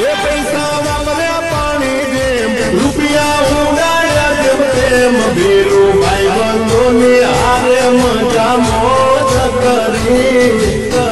એ પૈસા વાપર્યા પાણી જેમ રૂપિયા ઉડાડ્યા જેમ તેમ ભીરું ભાઈ બંધોની હારે મજા મોજ કરી